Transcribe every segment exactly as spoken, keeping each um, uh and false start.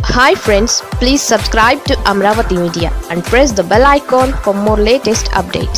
Hi friends, please subscribe to Amaravathi Media and press the bell icon for more latest updates.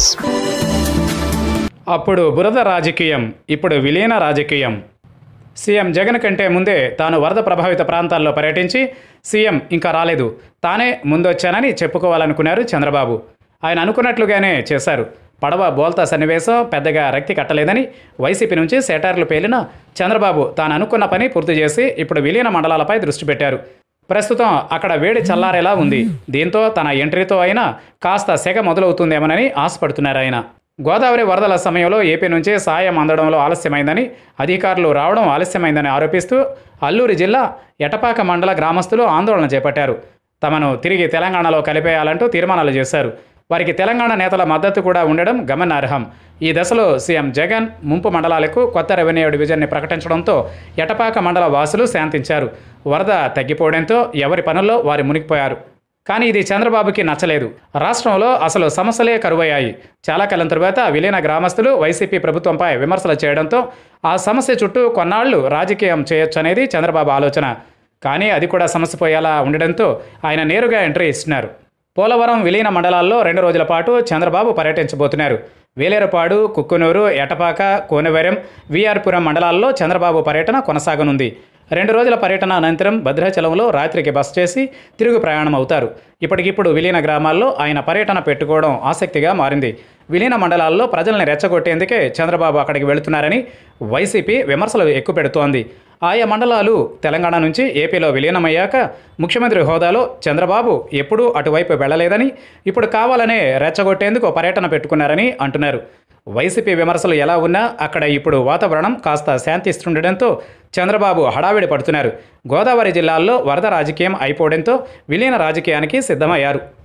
అప్పుడు బురద రాజకీయం, ఇప్పుడు విలీన రాజకీయం. సీఎం జగన్ కంటే ముందే తాను వరద ప్రభావిత ప్రాంతాల్లో పర్యటించి సీఎం ఇంకా రాలేదు, తానే ముందొచ్చానని చెప్పుకోవాలనుకున్నారు చంద్రబాబు. ఆయన అనుకున్నట్లుగానే చేశారు. పడవ బోల్తా సన్నివేశం పెద్దగా రక్తి కట్టలేదని వైసీపీ నుంచి సెటార్లు పేలిన చంద్రబాబు తాను అనుకున్న పని పూర్తి చేసి ఇప్పుడు విలీన మండలాలపై దృష్టి పెట్టారు. ప్రస్తుతం అక్కడ వేడి చల్లారేలా ఉంది. దీంతో తన ఎంట్రీతో అయినా కాస్త సెగ మొదలవుతుందేమోనని ఆశపడుతున్నారు ఆయన. గోదావరి వరదల సమయంలో ఏపీ నుంచి సాయం అందడంలో ఆలస్యమైందని, అధికారులు రావడం ఆలస్యమైందని ఆరోపిస్తూ అల్లూరి జిల్లా ఎటపాక మండల గ్రామస్తులు ఆందోళన చేపట్టారు. తమను తిరిగి తెలంగాణలో కలిపేయాలంటూ తీర్మానాలు చేశారు. వారికి తెలంగాణ నేతల మద్దతు కూడా ఉండడం గమనార్హం. ఈ దశలో సీఎం జగన్ ముంపు మండలాలకు కొత్త రెవెన్యూ డివిజన్ని ప్రకటించడంతో ఎటపాక మండల వాసులు శాంతించారు. వరద తగ్గిపోవడంతో ఎవరి పనుల్లో వారు మునిగిపోయారు. కానీ ఇది చంద్రబాబుకి నచ్చలేదు. రాష్ట్రంలో అసలు సమస్యలే కరువయ్యాయి. చాలా కాలం తరువాత విలీన గ్రామస్తులు వైసీపీ ప్రభుత్వంపై విమర్శలు చేయడంతో ఆ సమస్య చుట్టూ కొన్నాళ్లు రాజకీయం చేయొచ్చనేది చంద్రబాబు ఆలోచన. కానీ అది కూడా సమస్య పోయేలా ఉండడంతో ఆయన నేరుగా ఎంట్రీ ఇస్తున్నారు. పోలవరం విలీన మండలాల్లో రెండు రోజుల పాటు చంద్రబాబు పర్యటించబోతున్నారు. వేలేరుపాడు, కుక్కునూరు, ఎటపాక, కోనవరం, వీఆర్పురం మండలాల్లో చంద్రబాబు పర్యటన కొనసాగనుంది. రెండు రోజుల పర్యటన అనంతరం భద్రాచలంలో రాత్రికి బస చేసి తిరుగు ప్రయాణం అవుతారు. ఇప్పటికిప్పుడు విలీన గ్రామాల్లో ఆయన పర్యటన పెట్టుకోవడం ఆసక్తిగా మారింది. విలీన మండలాల్లో ప్రజల్ని రెచ్చగొట్టేందుకే చంద్రబాబు అక్కడికి వెళుతున్నారని వైసీపీ విమర్శలు ఎక్కుపెడుతోంది. ఆయా మండలాలు తెలంగాణ నుంచి ఏపీలో విలీనమయ్యాక ముఖ్యమంత్రి హోదాలో చంద్రబాబు ఎప్పుడూ అటువైపు వెళ్లలేదని, ఇప్పుడు కావాలనే రెచ్చగొట్టేందుకు పర్యటన పెట్టుకున్నారని అంటున్నారు. వైసీపీ విమర్శలు ఎలా ఉన్నా అక్కడ ఇప్పుడు వాతావరణం కాస్త శాంతిస్తుండటంతో చంద్రబాబు హడావిడి పడుతున్నారు. గోదావరి జిల్లాల్లో వరద రాజకీయం అయిపోవడంతో విలీన రాజకీయానికి సిద్ధమయ్యారు.